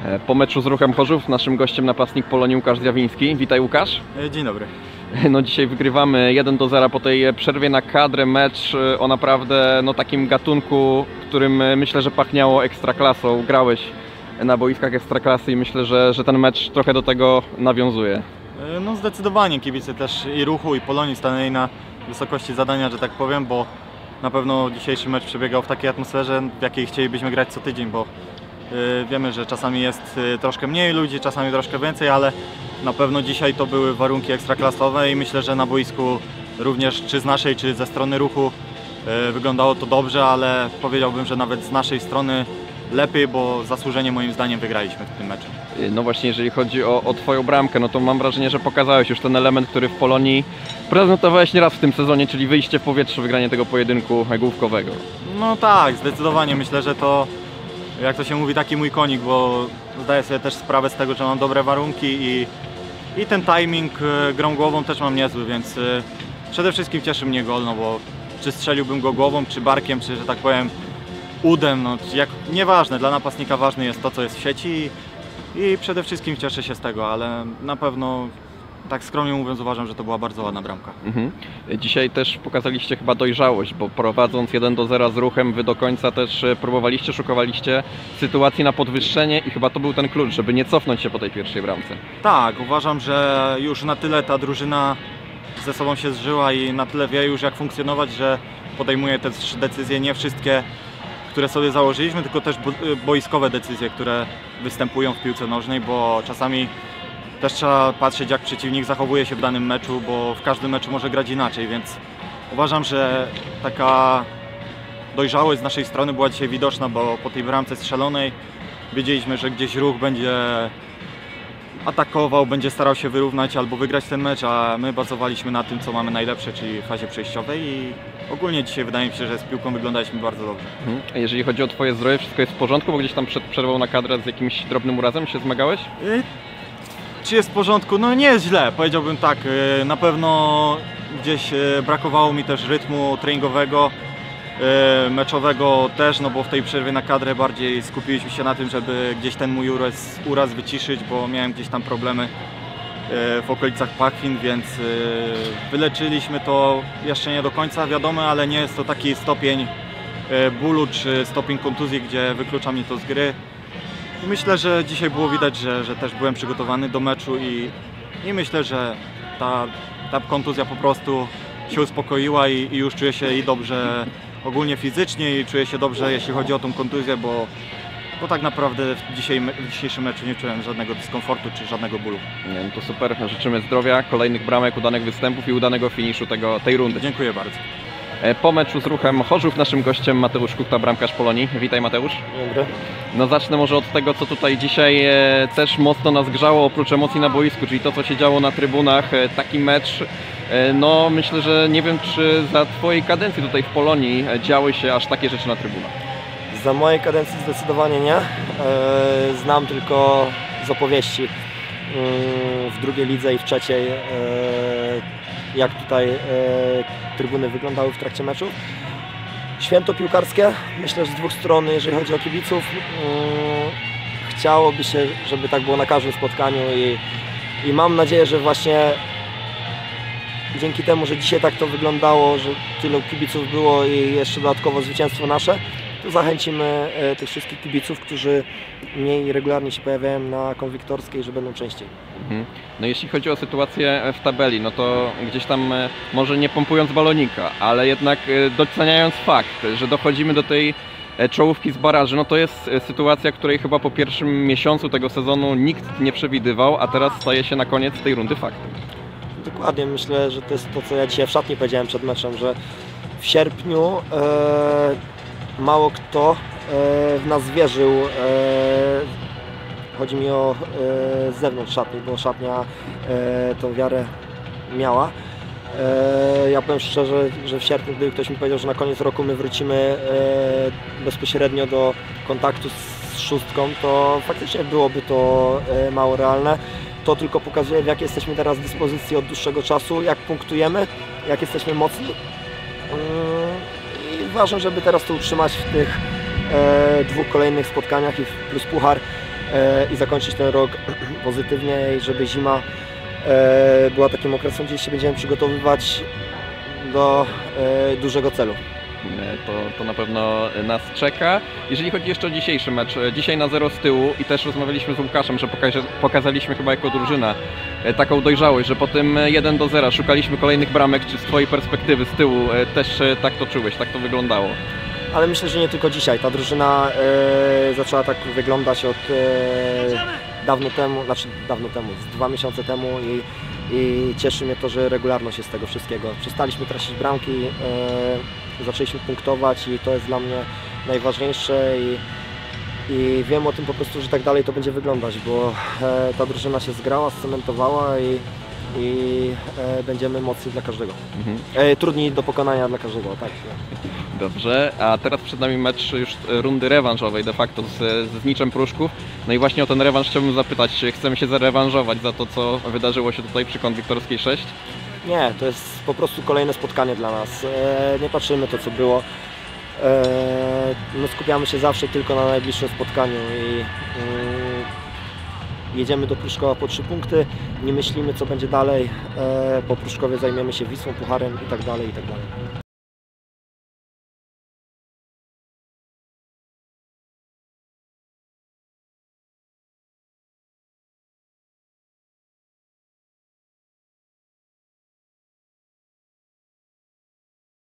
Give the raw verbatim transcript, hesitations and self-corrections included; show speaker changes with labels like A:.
A: Po meczu z Ruchem Chorzów naszym gościem napastnik Polonii Łukasz Zjawiński. Witaj, Łukasz.
B: Dzień dobry.
A: No dzisiaj wygrywamy jeden do zera po tej przerwie na kadrę. Mecz o naprawdę no, takim gatunku, którym myślę, że pachniało ekstraklasą. Grałeś na boiskach ekstraklasy i myślę, że, że ten mecz trochę do tego nawiązuje.
B: No zdecydowanie kibice też i Ruchu, i Polonii stanęli na wysokości zadania, że tak powiem, bo na pewno dzisiejszy mecz przebiegał w takiej atmosferze, w jakiej chcielibyśmy grać co tydzień, bo wiemy, że czasami jest troszkę mniej ludzi, czasami troszkę więcej, ale na pewno dzisiaj to były warunki ekstraklasowe i myślę, że na boisku również czy z naszej, czy ze strony Ruchu wyglądało to dobrze, ale powiedziałbym, że nawet z naszej strony lepiej, bo zasłużenie moim zdaniem wygraliśmy w tym meczu.
A: No właśnie, jeżeli chodzi o, o Twoją bramkę, no to mam wrażenie, że pokazałeś już ten element, który w Polonii prezentowałeś nieraz w tym sezonie, czyli wyjście w powietrze, wygranie tego pojedynku główkowego.
B: No tak, zdecydowanie myślę, że to, jak to się mówi, taki mój konik, bo zdaję sobie też sprawę z tego, że mam dobre warunki i, i ten timing grą głową też mam niezły, więc przede wszystkim cieszy mnie gol, no bo czy strzeliłbym go głową, czy barkiem, czy że tak powiem udem, no jak, nieważne, dla napastnika ważne jest to, co jest w sieci i, i przede wszystkim cieszę się z tego, ale na pewno, tak skromnie mówiąc, uważam, że to była bardzo ładna bramka.
A: Mhm. Dzisiaj też pokazaliście chyba dojrzałość, bo prowadząc jeden do zera z Ruchem, wy do końca też próbowaliście, szukowaliście sytuacji na podwyższenie i chyba to był ten klucz, żeby nie cofnąć się po tej pierwszej bramce.
B: Tak, uważam, że już na tyle ta drużyna ze sobą się zżyła i na tyle wie już, jak funkcjonować, że podejmuje też decyzje, nie wszystkie, które sobie założyliśmy, tylko też boiskowe decyzje, które występują w piłce nożnej, bo czasami też trzeba patrzeć, jak przeciwnik zachowuje się w danym meczu, bo w każdym meczu może grać inaczej, więc uważam, że taka dojrzałość z naszej strony była dzisiaj widoczna, bo po tej bramce strzelonej wiedzieliśmy, że gdzieś Ruch będzie atakował, będzie starał się wyrównać albo wygrać ten mecz, a my bazowaliśmy na tym, co mamy najlepsze, czyli w fazie przejściowej i ogólnie dzisiaj wydaje mi się, że z piłką wyglądaliśmy bardzo dobrze.
A: A jeżeli chodzi o Twoje zdrowie, wszystko jest w porządku, bo gdzieś tam przed przerwą na kadrę z jakimś drobnym urazem się zmagałeś?
B: Yy, czy jest w porządku? No nie jest źle, powiedziałbym tak. Yy, na pewno gdzieś yy, brakowało mi też rytmu treningowego, yy, meczowego też, no bo w tej przerwie na kadrę bardziej skupiliśmy się na tym, żeby gdzieś ten mój uraz, uraz wyciszyć, bo miałem gdzieś tam problemy w okolicach pachwin, więc wyleczyliśmy to jeszcze nie do końca, wiadomo, ale nie jest to taki stopień bólu czy stopień kontuzji, gdzie wyklucza mnie to z gry. I myślę, że dzisiaj było widać, że, że też byłem przygotowany do meczu i, i myślę, że ta, ta kontuzja po prostu się uspokoiła i, i już czuję się i dobrze ogólnie fizycznie i czuję się dobrze, jeśli chodzi o tą kontuzję, bo Bo tak naprawdę w, dzisiaj, w dzisiejszym meczu nie czułem żadnego dyskomfortu czy żadnego bólu.
A: Nie, no to super, życzymy zdrowia, kolejnych bramek, udanych występów i udanego finiszu tego, tej rundy.
B: Dziękuję bardzo.
A: Po meczu z Ruchem Chorzów naszym gościem Mateusz Kuchta, bramkarz Polonii. Witaj, Mateusz.
C: Dzień dobry.
A: No zacznę może od tego, co tutaj dzisiaj e, też mocno nas grzało, oprócz emocji na boisku, czyli to, co się działo na trybunach. E, taki mecz, e, no myślę, że nie wiem, czy za Twojej kadencji tutaj w Polonii e, działy się aż takie rzeczy na trybunach.
C: Za mojej kadencji zdecydowanie nie. Znam tylko z opowieści w drugiej lidze i w trzeciej, jak tutaj trybuny wyglądały w trakcie meczów. Święto piłkarskie, myślę, że z dwóch stron, jeżeli chodzi o kibiców. Chciałoby się, żeby tak było na każdym spotkaniu i, i mam nadzieję, że właśnie dzięki temu, że dzisiaj tak to wyglądało, że tylu kibiców było i jeszcze dodatkowo zwycięstwo nasze, to zachęcimy tych wszystkich kibiców, którzy mniej regularnie się pojawiają na Konwiktorskiej, że będą częściej.
A: Mhm. No jeśli chodzi o sytuację w tabeli, no to gdzieś tam, może nie pompując balonika, ale jednak doceniając fakt, że dochodzimy do tej czołówki z baraży, no to jest sytuacja, której chyba po pierwszym miesiącu tego sezonu nikt nie przewidywał, a teraz staje się na koniec tej rundy faktem.
C: Dokładnie, myślę, że to jest to, co ja dzisiaj w szatni powiedziałem przed meczem, że w sierpniu e mało kto w nas wierzył, chodzi mi o z zewnątrz szatni, bo szatnia tą wiarę miała. Ja powiem szczerze, że w sierpniu, gdyby ktoś mi powiedział, że na koniec roku my wrócimy bezpośrednio do kontaktu z szóstką, to faktycznie byłoby to mało realne. To tylko pokazuje, w jakiej jesteśmy teraz dyspozycji od dłuższego czasu, jak punktujemy, jak jesteśmy mocni. Ważne, żeby teraz to utrzymać w tych e, dwóch kolejnych spotkaniach i plus puchar, e, i zakończyć ten rok pozytywnie i żeby zima e, była takim okresem, gdzie się będziemy przygotowywać do e, dużego celu.
A: To, to na pewno nas czeka. Jeżeli chodzi jeszcze o dzisiejszy mecz, dzisiaj na zero z tyłu i też rozmawialiśmy z Łukaszem, że pokaza pokazaliśmy chyba jako drużyna taką dojrzałość, że po tym jeden do zera szukaliśmy kolejnych bramek. Czy z Twojej perspektywy z tyłu też tak to czułeś, tak to wyglądało?
C: Ale myślę, że nie tylko dzisiaj. Ta drużyna e, zaczęła tak wyglądać od e, dawno temu, znaczy dawno temu, z dwa miesiące temu i, i cieszy mnie to, że regularność jest z tego wszystkiego. Przestaliśmy tracić bramki, e, zaczęliśmy punktować i to jest dla mnie najważniejsze i, i wiem o tym po prostu, że tak dalej to będzie wyglądać, bo e, ta drużyna się zgrała, scementowała i, i e, będziemy mocni dla każdego. Mhm. E, trudni do pokonania dla każdego, tak.
A: Dobrze, a teraz przed nami mecz już rundy rewanżowej de facto z, z Zniczem Pruszków. No i właśnie o ten rewanż chciałbym zapytać, czy chcemy się zarewanżować za to, co wydarzyło się tutaj przy Konwiktorskiej sześć?
C: Nie, to jest po prostu kolejne spotkanie dla nas. E, nie patrzymy to, co było. E, my skupiamy się zawsze tylko na najbliższym spotkaniu i e, jedziemy do Pruszkowa po trzy punkty, nie myślimy, co będzie dalej. E, po Pruszkowie zajmiemy się Wisłą, Pucharem i tak dalej, i tak dalej.